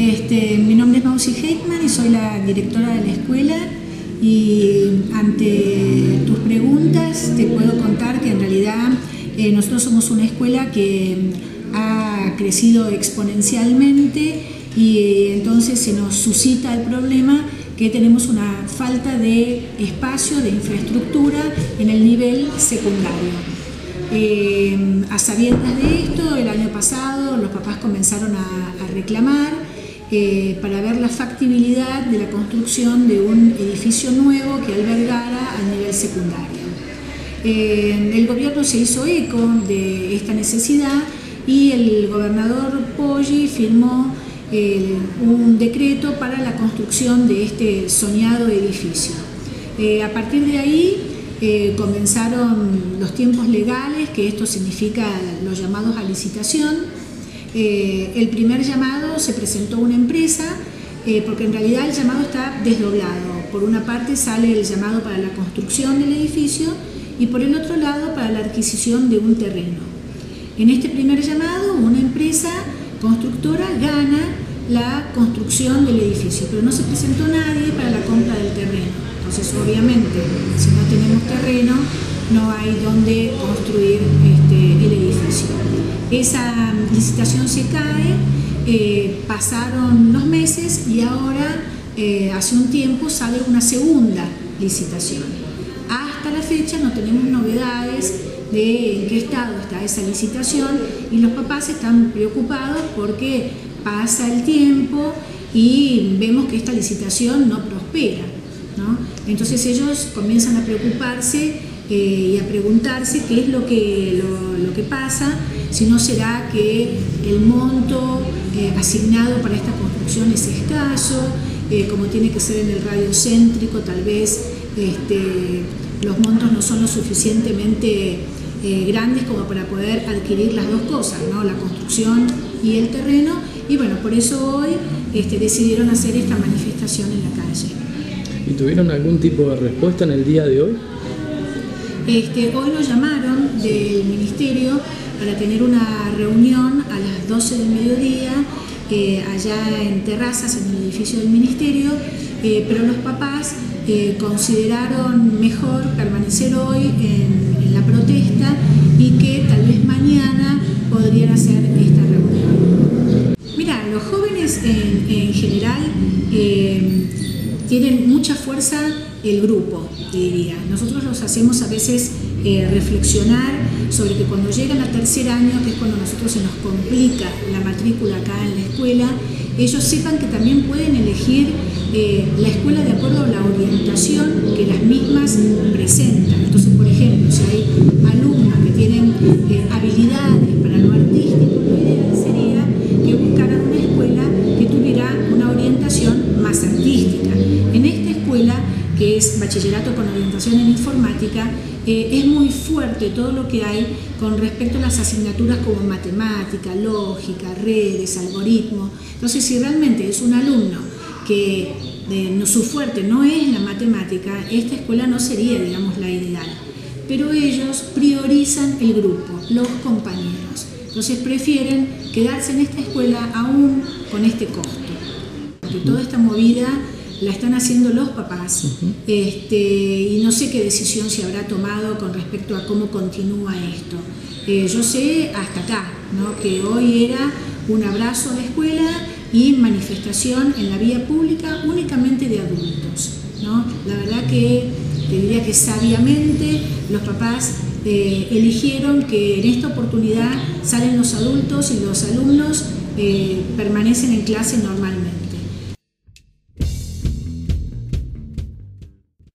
Mi nombre es Mausi Heitman y soy la directora de la escuela, y ante tus preguntas te puedo contar que en realidad nosotros somos una escuela que ha crecido exponencialmente, y entonces se nos suscita el problema que tenemos una falta de espacio, de infraestructura en el nivel secundario. A sabiendas de esto, el año pasado los papás comenzaron a reclamar para ver la factibilidad de la construcción de un edificio nuevo que albergara al nivel secundario. El gobierno se hizo eco de esta necesidad y el gobernador Poggi firmó un decreto para la construcción de este soñado edificio. A partir de ahí comenzaron los tiempos legales, que esto significa los llamados a licitación. El primer llamado se presentó una empresa, porque en realidad el llamado está desdoblado. Por una parte sale el llamado para la construcción del edificio y por el otro lado para la adquisición de un terreno. En este primer llamado, una empresa constructora gana la construcción del edificio, pero no se presentó nadie para la compra del terreno. Entonces, obviamente, si no tenemos terreno, no hay dónde construir el edificio. Esa licitación se cae, pasaron los meses y ahora, hace un tiempo, sale una segunda licitación. Hasta la fecha no tenemos novedades de en qué estado está esa licitación, y los papás están preocupados porque pasa el tiempo y vemos que esta licitación no prospera, ¿no? Entonces ellos comienzan a preocuparse y a preguntarse qué es lo que pasa, si no será que el monto asignado para esta construcción es escaso, como tiene que ser en el radio céntrico, tal vez los montos no son lo suficientemente grandes como para poder adquirir las dos cosas, ¿no? La construcción y el terreno, y bueno, por eso hoy decidieron hacer esta manifestación en la calle. ¿Y tuvieron algún tipo de respuesta en el día de hoy? Hoy nos llamaron del ministerio para tener una reunión a las 12 del mediodía, allá en terrazas en el edificio del ministerio, pero los papás consideraron mejor permanecer hoy en la protesta y que tal vez mañana podrían hacer esta reunión. Mira, los jóvenes en general tienen mucha fuerza el grupo, te diría. Nosotros los hacemos a veces reflexionar sobre que cuando llegan a tercer año, que es cuando a nosotros se nos complica la matrícula acá en la escuela, ellos sepan que también pueden elegir la escuela de acuerdo a la orientación que las mismas presentan. Entonces, por ejemplo, si hay alumnos que tienen habilidades para lo artístico, lo ideal sería que buscaran una escuela que tuviera una orientación más artística. En esta escuela, que es bachillerato con orientación en informática, es muy fuerte todo lo que hay con respecto a las asignaturas como matemática, lógica, redes, algoritmos. Entonces, si realmente es un alumno que su fuerte no es la matemática, esta escuela no sería, digamos, la ideal. Pero ellos priorizan el grupo, los compañeros. Entonces prefieren quedarse en esta escuela aún con este costo. Porque toda esta movida la están haciendo los papás, y no sé qué decisión se habrá tomado con respecto a cómo continúa esto. Yo sé hasta acá, ¿no?, que hoy era un abrazo a la escuela y manifestación en la vía pública únicamente de adultos, ¿no? La verdad que te diría que sabiamente los papás eligieron que en esta oportunidad salen los adultos y los alumnos permanecen en clase normalmente.